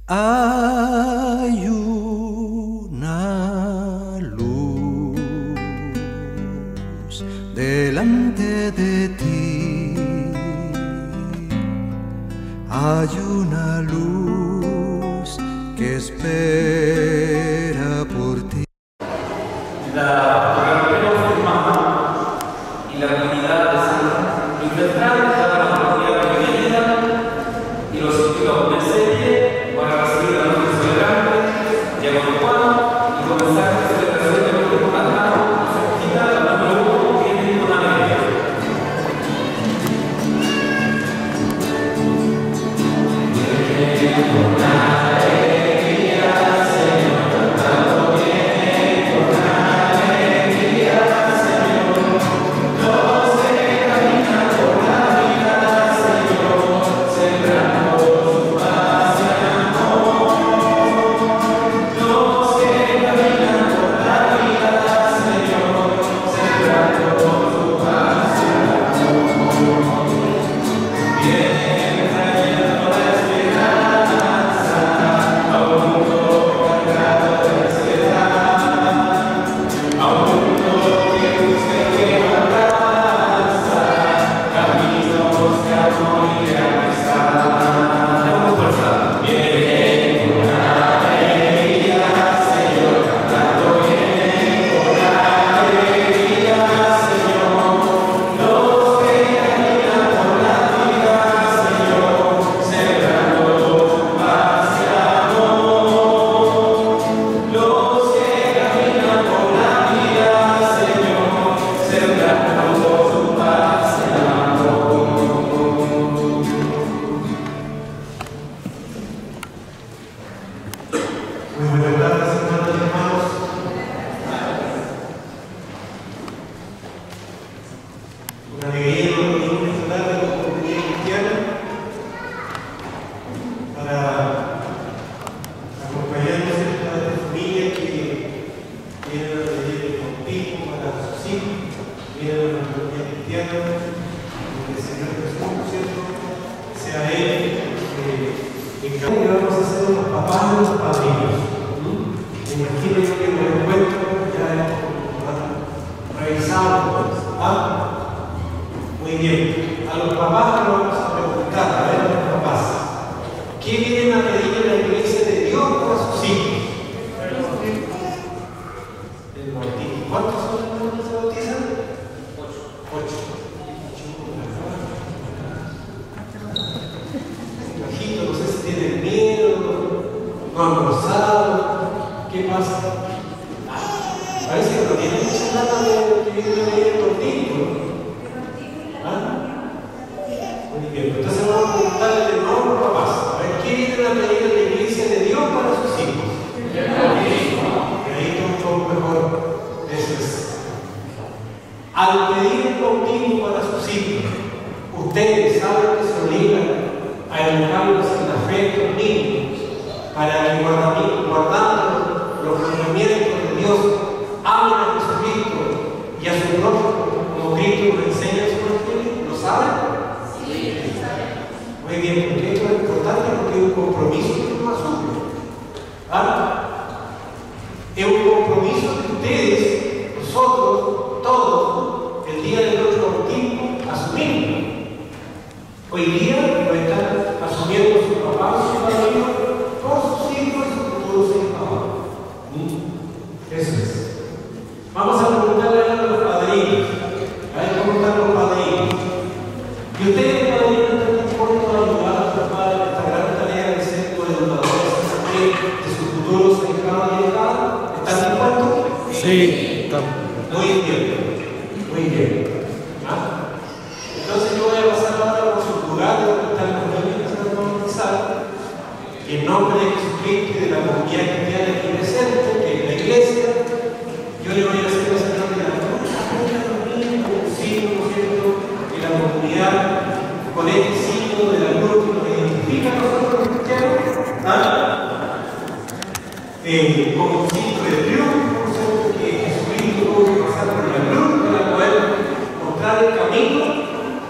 Hay una luz delante de ti, hay una luz que espera por ti. La fotografía firmada y la comunidad de San Luis del Tran da la oportunidad de bienvenida y los invito a ponerse para recibir a nuestros celebrantes, Diácono Juan, y comenzar la celebración de nuestro programa. Nos invita a la número 1, que es una alegría.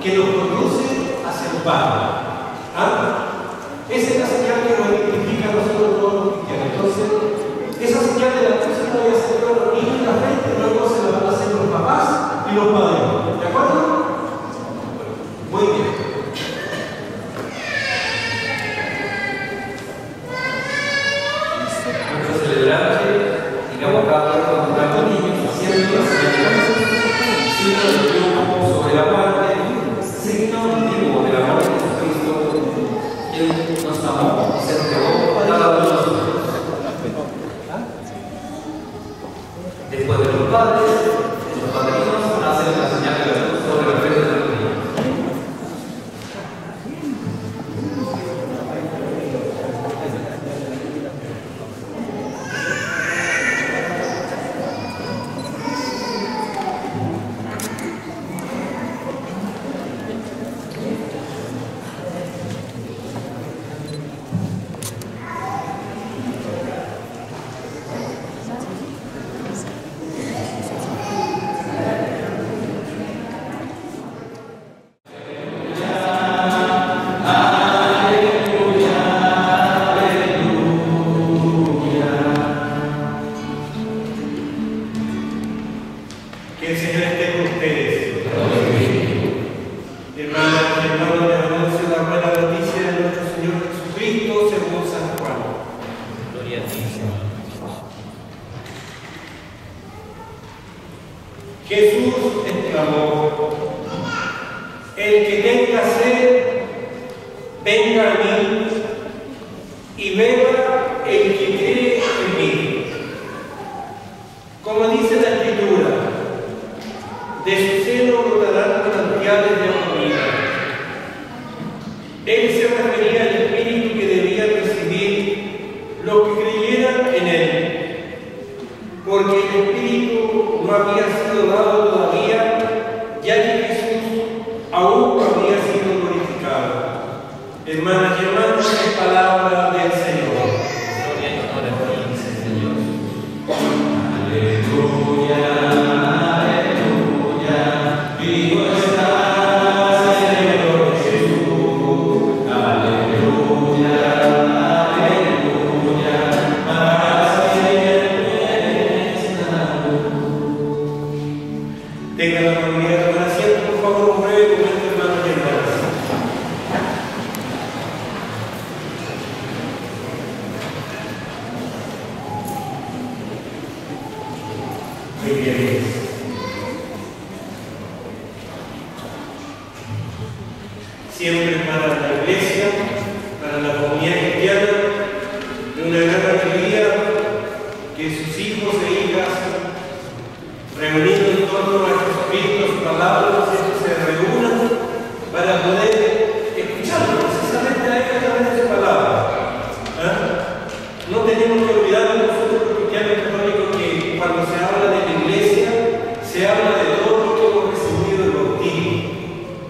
Esa es la señal que nos identifica a nosotros. amó y se entregó por cada uno de nosotros. Después de los padres, los padrinos hacen la señal de la cruz sobre la frente de los niños. Que el Señor esté con ustedes. Hermanas y hermanos, les anuncio la buena noticia de nuestro Señor Jesucristo según San Juan. Gloria a ti, Señor. Jesús exclamó: el que tenga sed, venga a mí y beba el que cree en mí. Como dice la Escritura, de su seno brotarán manantiales de agua viva. Él se refería al Espíritu que debían recibir los que creyeran en Él, porque el Espíritu no había sido dado todavía, ya que Jesús aún no había sido glorificado. Hermanas y hermanos, es palabra del Señor. Gloria y honor a ti, Señor. Aleluya. Tengan la amabilidad de tomar asiento, por favor, un breve momento, hermanos y hermanas. Muy bien. Siempre para la Iglesia, para la comunidad cristiana, de una gran alegría que sus hijos e hijas, reunidos en torno a Jesucristo, su palabra, se reúnan para poder escucharlo precisamente a Él a través de su palabra. No tenemos que olvidar nosotros los cristianos católicos que cuando se habla de la Iglesia, se habla de todo lo que hemos recibido del bautismo.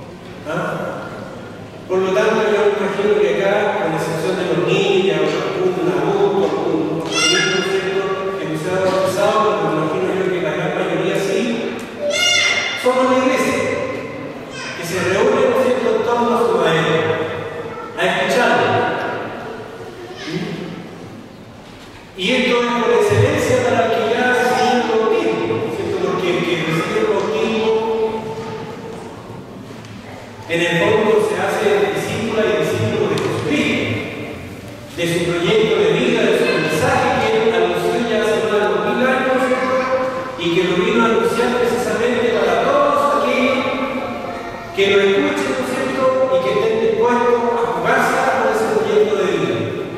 Por lo tanto, yo me imagino que acá, con excepción de los niños, algún adulto, algún niño que no se ha bautizado, pero me imagino yo que la gran mayoría sí, somos la Iglesia, que se reúne en torno a su maestro, a escucharlo. Y esto es por excelencia para el que ya ha recibido el bautismo, ¿cierto? Porque el que recibe el bautismo, en el fondo se hace discípula y discípulo de Jesucristo, de su proyecto de vida, de su mensaje que él anunció ya hace más de 2000 años, y que lo vino a anunciar precisamente para todos aquellos que lo escuchen, ¿no es cierto?, y que estén dispuestos a jugarse por ese proyecto de vida.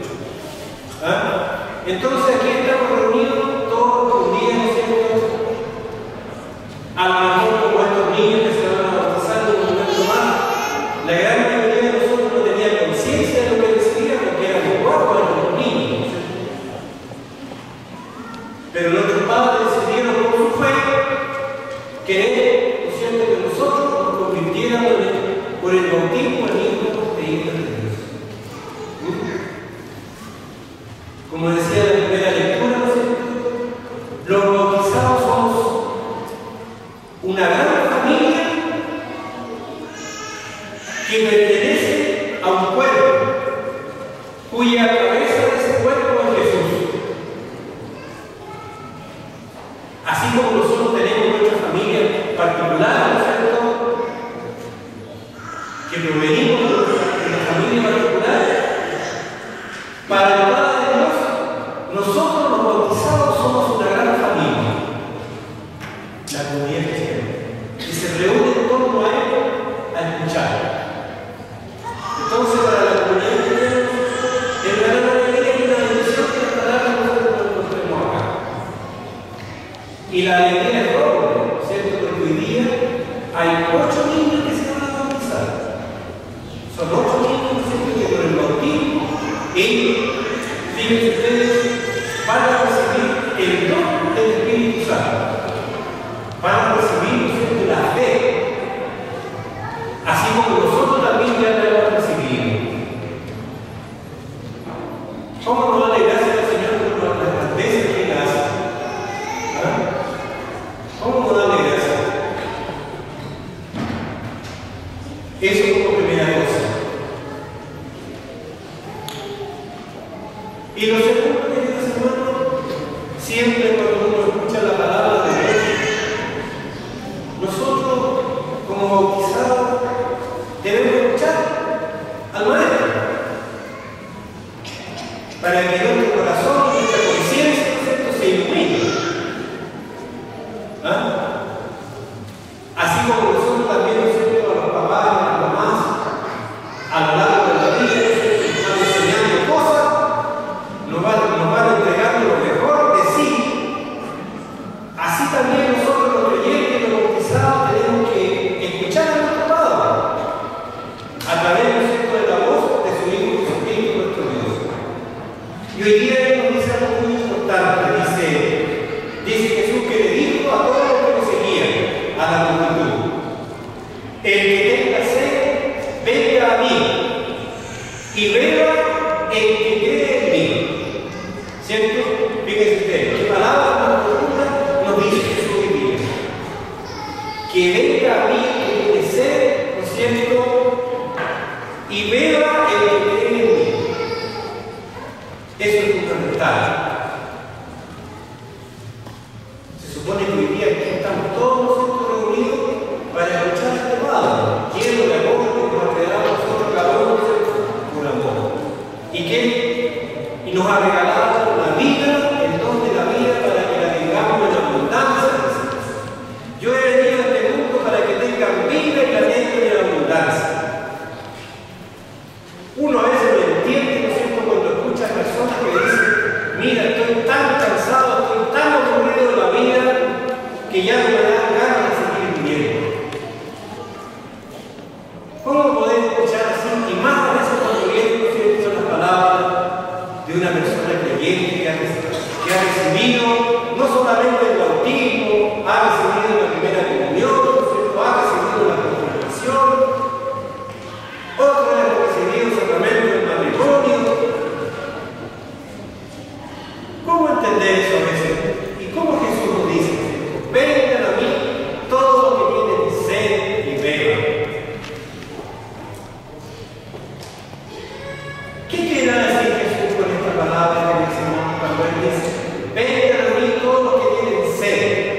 Entonces aquí estamos reunidos todos los días, ¿no es cierto?, a lo mejor como estos niños que se van a bautizar en un momento más, la gran mayoría de nosotros no tenía conciencia de lo que decía porque éramos guapos, éramos niños. Pero nuestros padres decidieron por su fe querer, ¿no es cierto?, que nosotros nos convirtiéramos por el bautismo en hijos e hijas de Dios. Como decía la primera lectura, ¿no es cierto?, los bautizados somos una gran familia que pertenece a un pueblo cuya cabeza de ese pueblo es Jesús. Así como nosotros tenemos nuestra familia particular, ¿no es cierto?, que provenimos de la familia particular, para el Padre de Dios, nosotros los bautizados somos una gran familia, la comunidad cristiana, que se reúne en torno a Él a escuchar. Entonces, para la comunidad cristiana, la alegría es doble, ¿cierto? Porque hoy día hay 8 niños que se van a bautizar. Son 8 niños, ¿cierto? Que por el bautismo, ellos, fíjense ustedes, van a recibir el don del Espíritu Santo. Van a recibir, ¿cierto?, la fe. Así como nosotros también ya la hemos recibido. ¿Cómo nos da gracias al Señor por las grandezas que Él hace? ¿Ah? ¿Cómo nos da gracias? Eso como primera cosa. Y lo segundo, queridos hermanos, siempre cuando uno escucha la palabra de Dios, nosotros como bautizados debemos escuchar al Maestro para que nuestro corazón y nuestra conciencia, ¿cierto?, se ilumine. ¿Ah? Así como nosotros también, ¿cierto?, a los papás y a las mamás a lo largo de la vida nos van enseñando cosas, nos van entregando lo mejor de sí. Así también nosotros los creyentes y los bautizados tenemos que escuchar a nuestro Padre a través, ¿cierto?, de la voz de su Hijo Jesucristo, nuestro Dios. Y hoy día Él nos dice algo muy importante. Dice Jesús que le dijo a todos los que lo seguían, a la multitud: el que tenga sed, venga a mí y beba el que cree en mí. ¿Cierto? Fíjense ustedes, qué palabras más profundas nos dice Jesús hoy día. Que venga a mí el que tiene sed, ¿no es cierto?, y beba el que cree en mí. Eso es fundamental. Se supone que hoy día aquí estamos todos nosotros reunidos para escuchar a este Padre, lleno de amor que nos ha creado a nosotros cada uno por amor. Y nos ha regalado la vida, el don de la vida, para que la tengamos en abundancia. Yo he venido a este mundo para que tengan vida y la tengan en abundancia. Uno a veces lo entiende, ¿no es cierto?, cuando escucha a personas que dicen: mira, estoy tan cansado, estoy tan aburrido de la vida, que ya no me dan ganas de seguir viviendo. ¿Cómo podemos escuchar así? Y más a veces cuando vienen, ¿no es cierto?, las palabras de una persona creyente que ha recibido no solamente el bautismo, ha recibido la primera comunión, ¿no es cierto?, ha recibido la confirmación, otro ha recibido el sacramento del matrimonio. ¿Cómo entender eso a veces? ¿Y cómo Jesús nos dice? Vengan a mí todos los que tienen sed y beban. ¿Qué quiere decir Jesús con esta palabra que mencionamos cuando Él dice: vengan a mí todos los que tienen sed?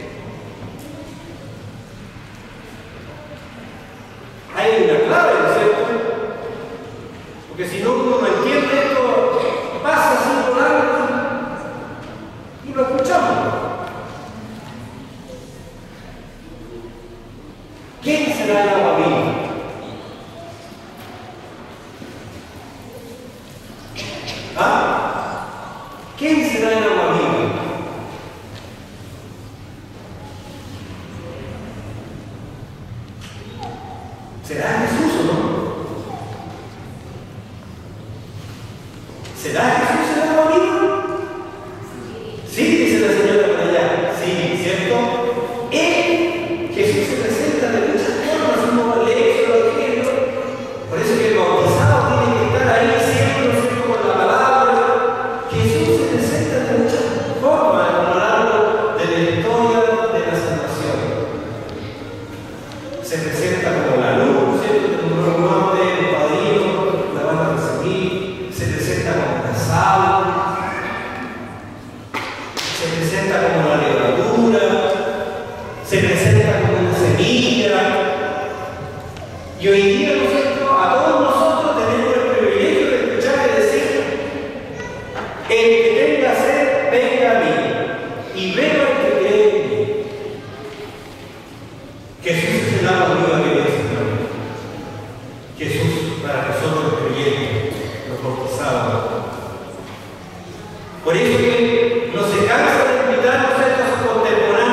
Hay una clave, ¿no es cierto? Porque si no uno no entiende esto, pasa así por algo y lo escuchamos. ¿Quién será el agua viva? ¿Ah? ¿Quién será el agua viva? ¿Será Jesús o no? ¿Será Jesús el agua viva? Sí, dice la señora por allá. Sí, ¿cierto? Jesús se presenta de muchas formas, uno va a leer, otro va a leer. Por eso que el bautizado tiene que estar ahí siempre, ¿no es cierto?, con la palabra. Jesús se presenta de muchas formas a lo largo de la historia de la salvación. Se presenta como la luz, ¿cierto?, como un nombre, el padrino, la van a recibir. Se presenta como la sal, se presenta como la levadura, se presenta como una semilla. Y hoy día a todos nosotros tenemos el privilegio de escuchar y decir: el que tenga sed, venga a mí y beba el que cree en mí. Jesús es el agua viva que es, Señor. Jesús para nosotros los creyentes, los bautizados. Por eso que no se cansa de invitarnos a estos contemporáneos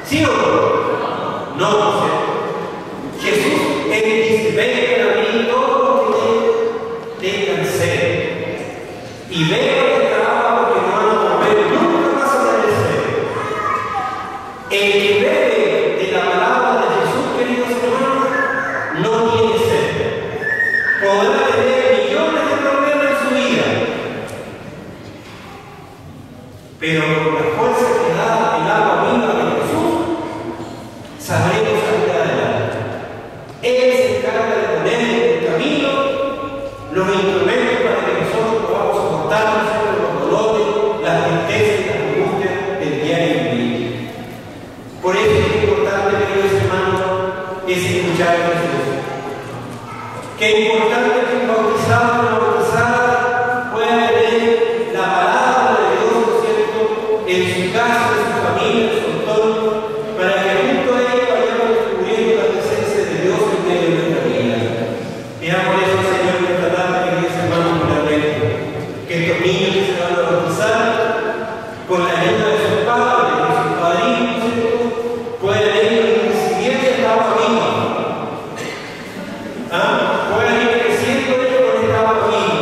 ¿Sí o no? No, ¿cierto? Jesús, Él dice, vengan a mí todos los que tengan sed. Y beban de agua porque no van a volver nunca más a tener sed. El que bebe de la palabra de Jesús, queridos hermanos, no tiene sed. Podrá tener millones de problemas en su vida, pero con la fuerza que da el agua viva de Jesús, sabremos salir adelante. Él se encarga de poner en el camino los instrumentos para que nosotros podamos soportarnos sobre los dolores, las tristezas y las angustias del diario vivir. Por eso es importante, queridos hermanos, es escuchar a Jesús. Qué importante que un bautizado o una bautizada pueda tener la palabra de Dios, ¿no es cierto?, en su casa, en su familia, en su entorno, para que junto a ellos vayamos descubriendo la presencia de Dios en medio de nuestra vida. Veamos eso, Señor, en esta tarde, queridos hermanos, finalmente, que estos niños que se van a bautizar, con la ayuda de sus padres, de sus padrinos, ¿no es cierto?, puedan ir recibiendo esta agua viva. Puedan ir creciendo ellos con esta agua viva.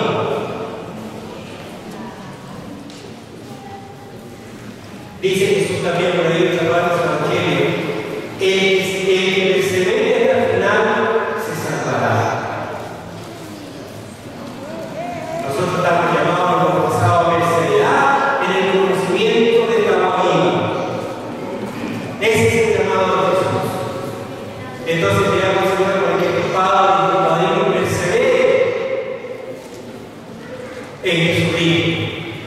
Dice Jesús también por ahí en la parte del Evangelio, el que persevere hasta el final se salvará. Nosotros estamos llamados a los bautizados a perseverar en el conocimiento de la agua viva. Ese es el llamado de Jesús. Entonces digamos, Señor, para que tu Padre y tu Padrino perseveren en Jesucristo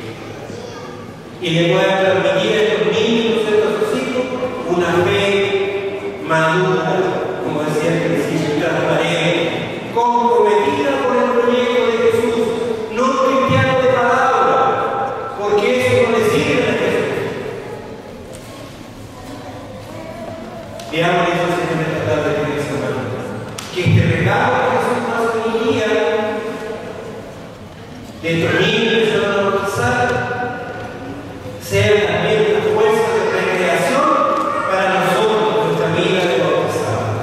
y le puedan transmitir a estos niños, a sus hijos, una fe madura, como decía al principio, transparente, comprometida por el proyecto de Jesús, no un cristiano de palabra, porque eso no le sirve a Jesús. Veamos eso, Señor, en esta tarde, queridos hermanos, que este regalo que Jesús nos envía de estos niños que se van a bautizar sea también una fuerza de recreación para nosotros, nuestra vida de bautizado.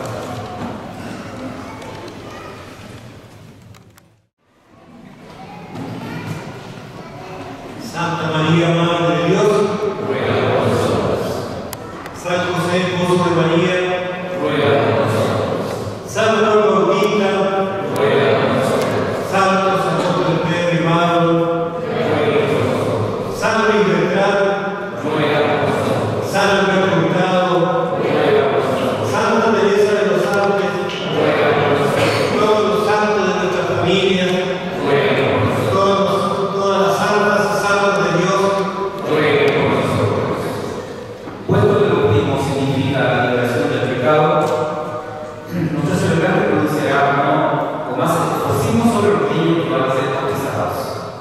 Santa María, Madre de Dios, ruega por nosotros. San José, esposo de María, ruega por nosotros. San Juan Bautista, ruega por nosotros. Santos apóstoles Pedro y Pablo, ruega por nosotros. San Luis Bertrán, ruega por nosotros. San Alberto Hurtado, ruega por nosotros. Santa Teresa de los Ángeles, ruega por nosotros. Todos los santos de nuestra familia, ruega por nosotros. Todas las santas y santos de Dios, ruega por nosotros. Puesto que el bautismo significa la liberación del pecado, nuestra celebrante pronunciará no con más entusiasmo sobre los niños que van a ser bautizados.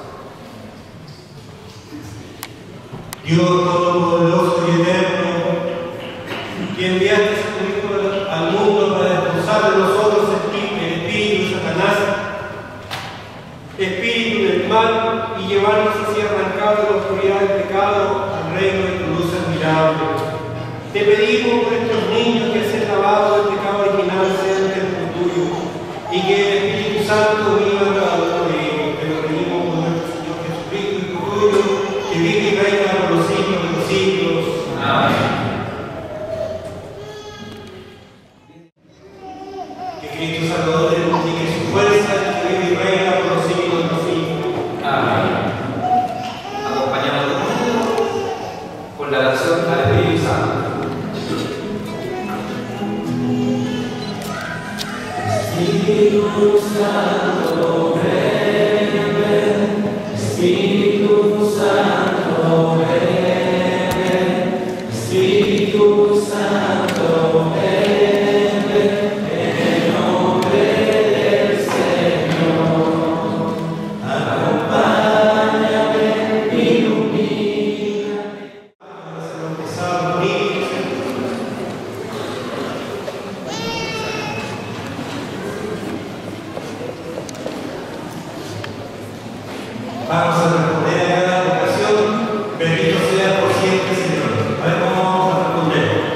Dios Todopoderoso y Eterno, que enviaste a tu Hijo al mundo para expulsar de nosotros el espíritu de Satanás, espíritu del mal, y llevarnos así arrancados de la oscuridad del pecado al reino de tu luz admirable. Te pedimos por estos niños que se han lavado del pecado original sean templo tuyo, y que el Espíritu Santo viva en cada uno de ellos. Te lo pedimos por nuestro Señor Jesucristo, Hijo tuyo, que vive y reina por los siglos de los siglos. Amén. Que Cristo Salvador le multiplique su fuerza, que vive y reina por los siglos de los siglos. Amén. Acompañamos con la oración al Espíritu Santo. Espíritu Santo, ven, Espíritu Santo, ven, Espíritu Santo, ven, en el nombre del Señor. Acompáñame, ilumíname. Vamos a responder a cada ocasión, bendito sea por siempre, Señor. A ver cómo vamos a responder.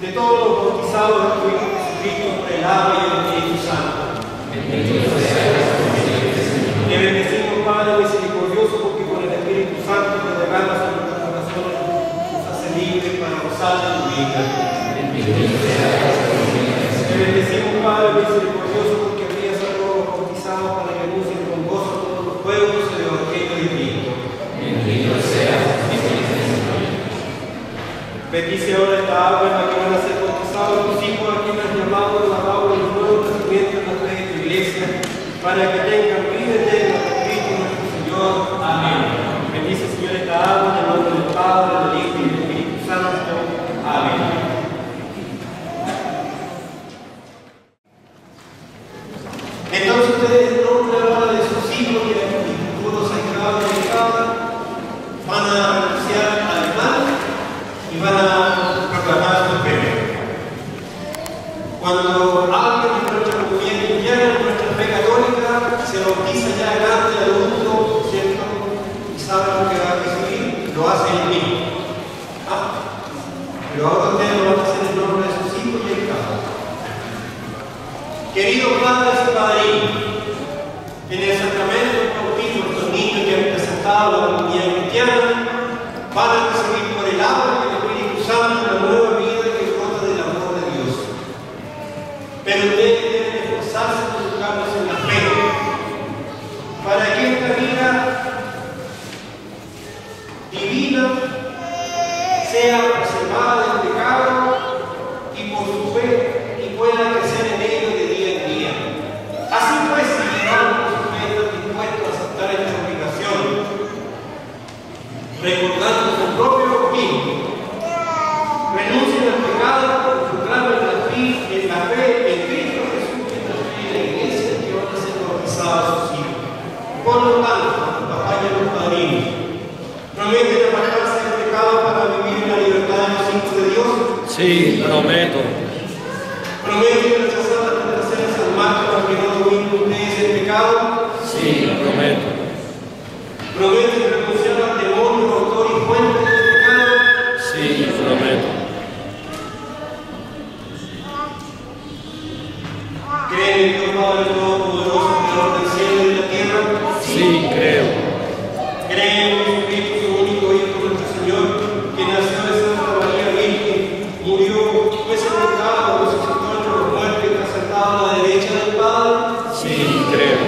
de todos los bautizados en tu Hijo Jesucristo por el agua y el Espíritu Santo. Te bendecimos, Padre misericordioso, porque con el Espíritu Santo te derramas en nuestros corazones, nos hace libres para gozar de tu vida. Te bendecimos, Padre misericordioso, porque envías a todos los bautizados para que anuncien con gozo a todos los pueblos el Evangelio de Cristo. Bendice ahora esta agua en la que van a ser bautizados tus hijos, a quienes has llamado en la agua del nuevo nacimiento en la fe de tu iglesia, para que tengan vida eterna por Cristo nuestro Señor. Amén. Bendice, Señor, esta agua en el nombre del Padre, del Hijo y del Espíritu Santo. Amén. Entonces ustedes, en nombre ahora de sus hijos y del futuro sagrado de cada, van a anunciar al hermano y van a proclamar su fe. Cuando alguien de nuestra comunidad cristiana, de nuestra fe católica, se bautiza ya grande, adulto, ¿cierto? Y sabe lo que va a recibir, lo hace él mismo. Pero ahora ustedes lo van a hacer en nombre de sus hijos y el Padre. Queridos padres y padrinos, en el sacramento del bautismo, estos niños que han presentado a la comunidad cristiana van a recibir por el agua y el Espíritu Santo la nueva vida que brota del amor de Dios. Pero ustedes deben esforzarse por educarnos en la fe, para que esta vida divina sea preservada del pecado y por su fe y pueda crecer en ello de día en día. Así pues, si llevamos por su fe están dispuestos a aceptar esta obligación, recordando su propio bautismo, renuncien al pecado, proclamen la fe en Cristo Jesús, en la fe de la iglesia que van a ser bautizados sus hijos. Por lo tanto, los papás y los padrinos prometen apartarse del pecado para vivir en la libertad de los hijos de Dios. Sí, prometo. Prometen rechazar las tentaciones al mal para que no dominen ustedes el pecado. Sí, prometo. Prometen renunciar al demonio, autor y fuente del pecado. Sí, prometo. ¿Creen en Dios Padre Todopoderoso, Creador del cielo y de la tierra? Sí, creo. ¿Creen en Jesucristo, su único Hijo, nuestro Señor, que nació de Santa María Virgen, murió, fue sepultado, resucitó entre los muertos y está sentado a la derecha del Padre? Sí, creo.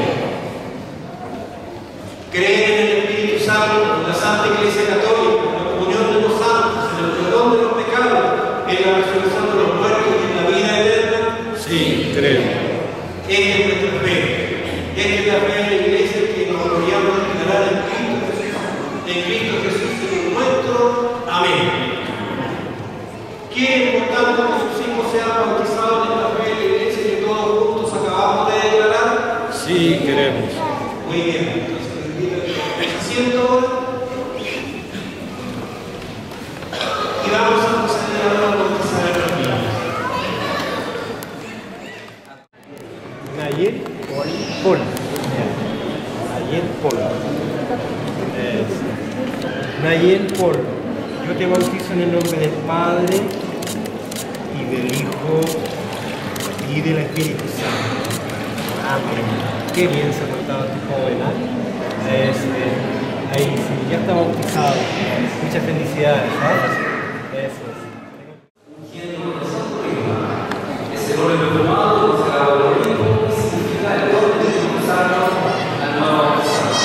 ¿Creen en el Espíritu Santo, en la Santa Iglesia Católica, en la comunión de los santos, en el perdón de los pecados, en la resurrección de los muertos y en la vida eterna? Sí, creo. Esta es nuestra fe. Esta es la fe de la Iglesia que nos gloriamos a declarar en Cristo Jesús, Señor nuestro. Amén. ¿Quieren, por tanto, que sus hijos sean bautizados en la fe de la Iglesia que todos juntos acabamos de declarar? Sí, queremos. Muy bien. Entonces, asiento y vamos a proceder ahora a bautizar a los niños. Nayel Paul. Nayel Paul. Nayel Paul. Yo te bautizo en el nombre del Padre y del Hijo y del Espíritu Santo. Amén. Qué bien se ha portado tu joven, ¿eh? Ahí sí, ya está bautizado. Muchas felicidades, ¿sabes? Eso es. Ese orden perfumado, sagrado del Hijo, significa el orden de impulsarnos al nuevo bautizado.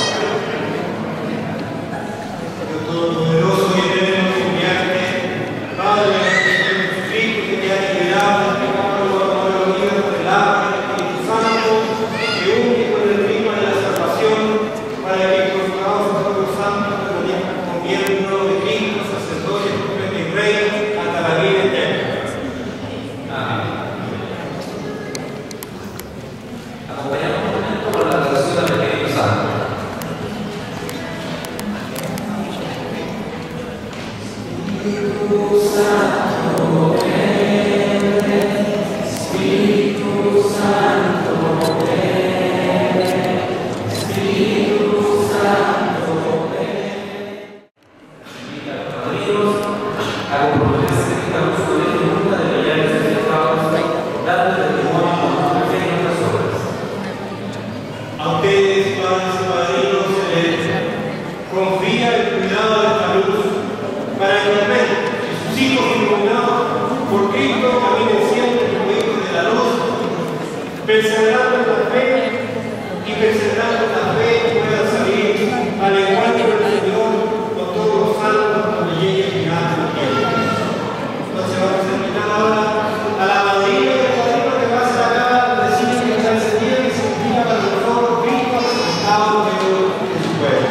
Dios Todopoderoso y eterno, confiante, Padre de Jesucristo, que te ha liberado del pecado y la vida por el agua del Espíritu Santo, que une con el ritmo de la salvación, para que conformados a todos los santos, como miembros de Cristo, sacerdotes, profetas y reyes, hasta la vida eterna. Amén. Acompañamos un momento con la oración del Espíritu Santo. Espíritu Santo, ven, Espíritu Santo, ven, Espíritu Santo, ven. Invita a los padrinos a comprometerse en esta luz con el mundo de la caminando en la fe y perseverando en la fe pueda salir al encuentro del Señor con todos los santos cuando llegue el final de la tierra. Entonces vamos a invitar ahora a la madrina y al padrino que va a ser acá, decir que está encendida y significa para nosotros Cristo presentado en medio de su pueblo.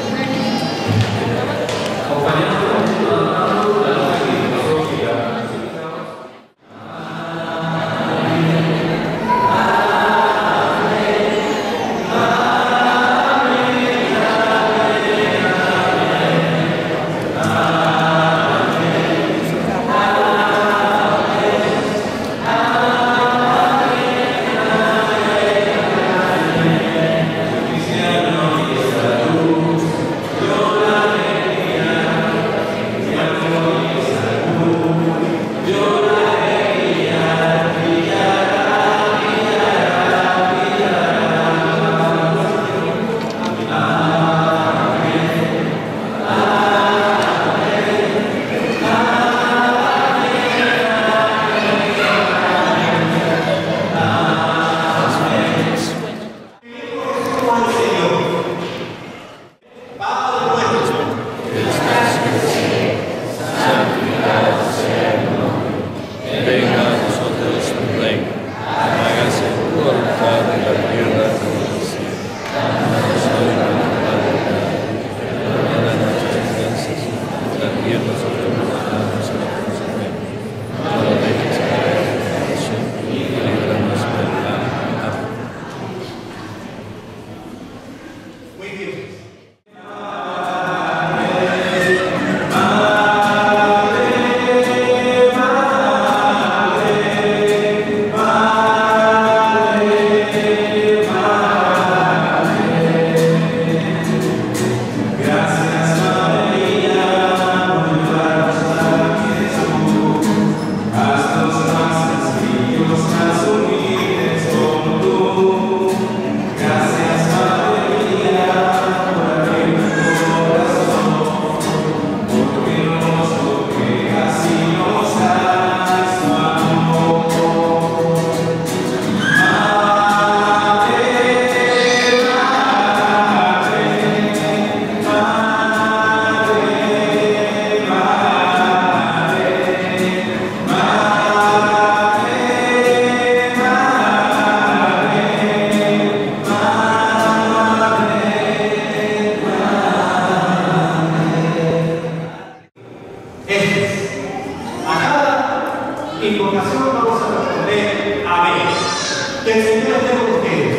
Invocación vamos a responder amén. Que el Señor esté con ustedes.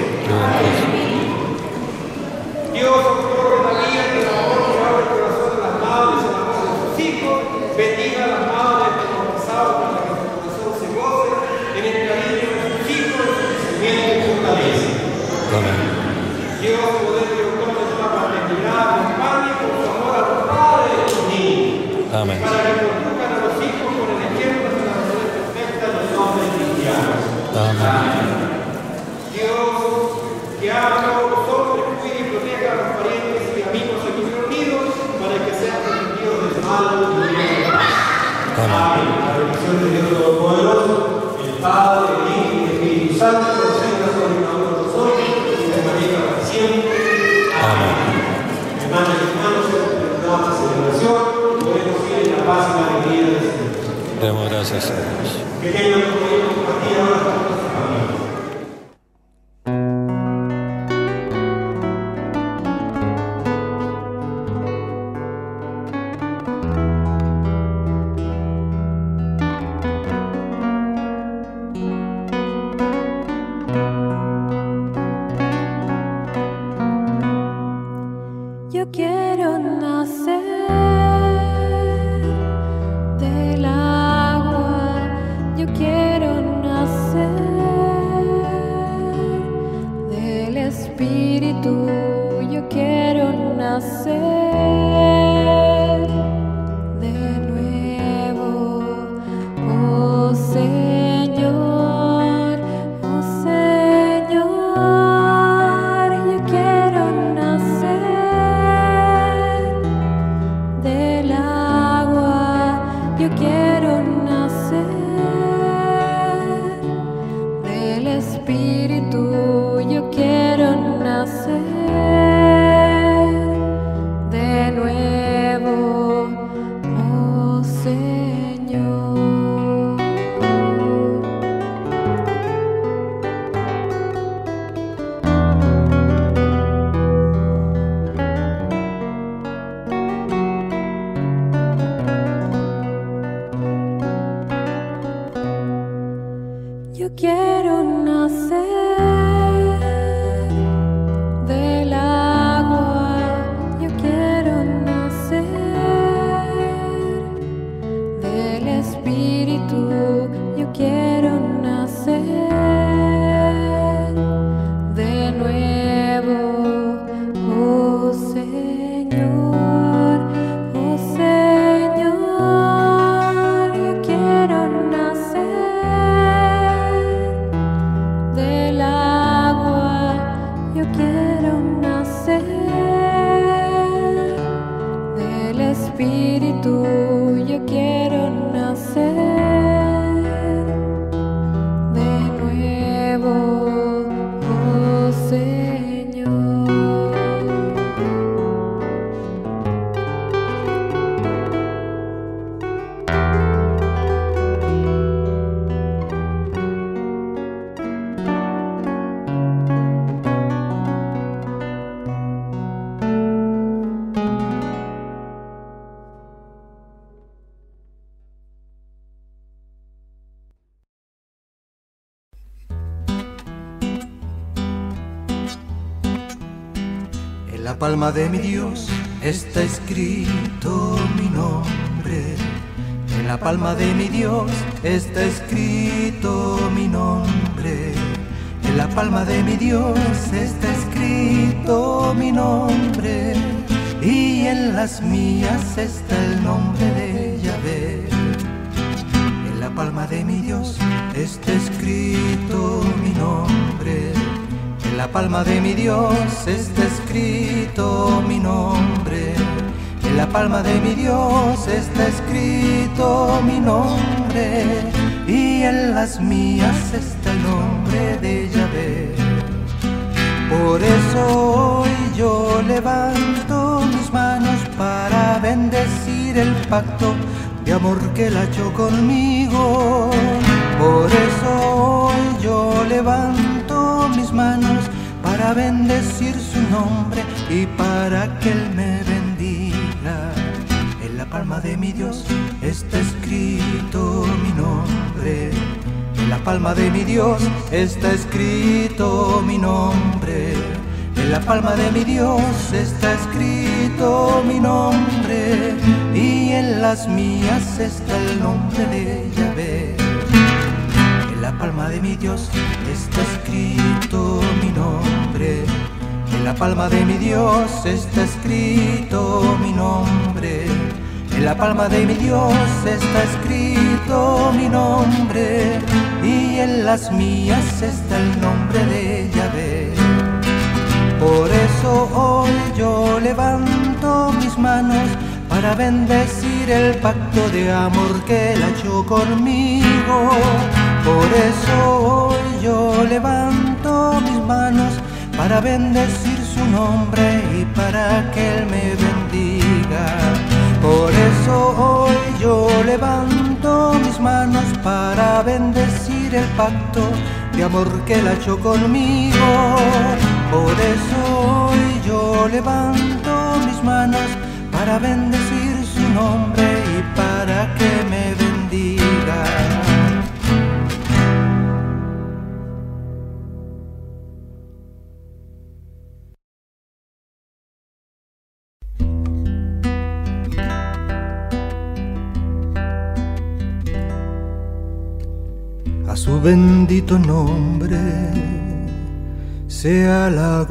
Dios, ocurre la vida, que el amor que abre el corazón de las madres, el amor de sus hijos, bendiga a las madres que nos pasaron para que su corazón se goce en el cariño de sus hijos, en su crecimiento y fortaleza. Dios, poder y autor de toda paternidad, acompañe con su amor a los padres y a los niños. Amén. Para que conduzcan a los hijos con el ejemplo de la vida perfecta de los hombres cristianos. Amén. Dios, que ama a los hombres, cuide y proteja a los parientes y amigos aquí reunidos para que sean protegidos del mal y del bien. Amén. La bendición de Dios Todopoderoso, el Padre, el Hijo y el Espíritu Santo, descienda sobre cada uno de nosotros y permanezca para siempre. Amén. Hermanos y hermanos, terminamos la celebración. Podemos ir en la paz y la alegría del Señor. Demos gracias a Dios. Que tengan un buen compartir ahora con nuestra familia. Yo quiero nacer del agua, yo quiero nacer. la palma de mi Dios está escrito mi nombre. En la palma de mi Dios está escrito mi nombre. En la palma de mi Dios está escrito mi nombre. Y en las mías está el nombre de Yahvé. En la palma de mi Dios está escrito mi nombre. En la palma de mi Dios está escrito mi nombre. En la palma de mi Dios está escrito mi nombre. Y en las mías está el nombre de Yahvé. Por eso hoy yo levanto mis manos para bendecir el pacto de amor que él ha hecho conmigo. Por eso hoy yo levanto mis manos para bendecir su nombre y para que él me bendiga. En la palma de mi Dios está escrito mi nombre. En la palma de mi Dios está escrito mi nombre. En la palma de mi Dios está escrito mi nombre. Y en las mías está el nombre de Yahvé. En la palma de mi Dios está escrito mi nombre. En la palma de mi Dios está escrito mi nombre. En la palma de mi Dios está escrito mi nombre. Y en las mías está el nombre de Yahvé. Por eso hoy yo levanto mis manos para bendecir el pacto de amor que él ha hecho conmigo. Por eso hoy yo levanto mis manos para bendecir su nombre y para que él me bendiga. Por eso hoy yo levanto mis manos para bendecir el pacto de amor que él ha hecho conmigo. Por eso hoy yo levanto mis manos para bendecir su nombre y para que me bendiga. A su bendito nombre sea la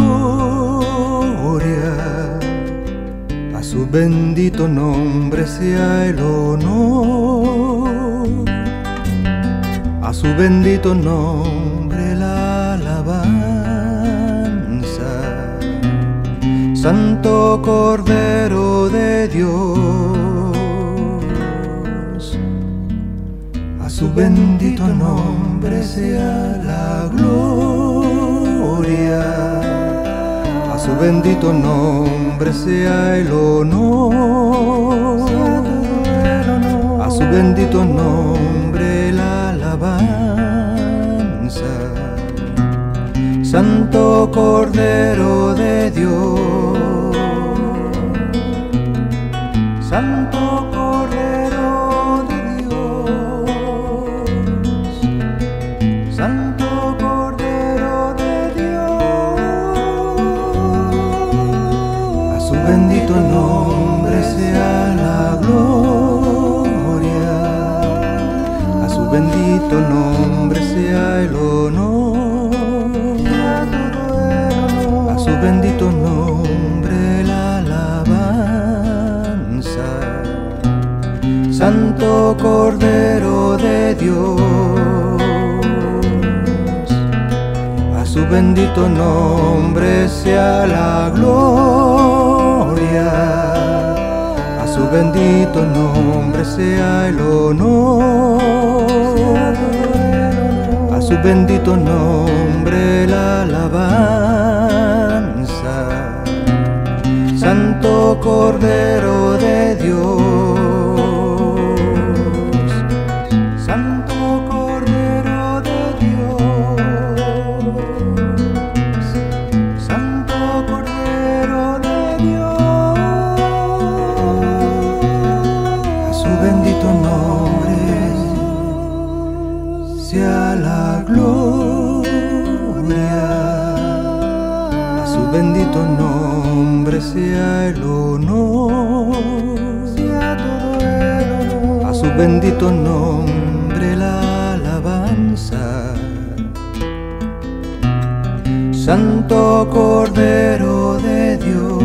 gloria, a su bendito nombre sea el honor, a su bendito nombre la alabanza. Santo Cordero de Dios, a su bendito nombre sea la gloria, a su bendito nombre sea el honor, a su bendito nombre la alabanza. Santo Cordero de Dios, Santo Cordero de Dios, Santo Cordero de Dios. A su bendito nombre sea la gloria, a su bendito nombre sea el honor, a su bendito nombre la alabanza. Santo Cordero de Dios, a su bendito nombre sea la gloria, a su bendito nombre sea el honor, a su bendito nombre la alabanza. Santo Cordero de Dios, Santo Cordero de Dios, Santo Cordero de Dios. A su bendito nombre sea la gloria, a su bendito nombre sea el honor, a su bendito nombre la alabanza. Santo Cordero de Dios,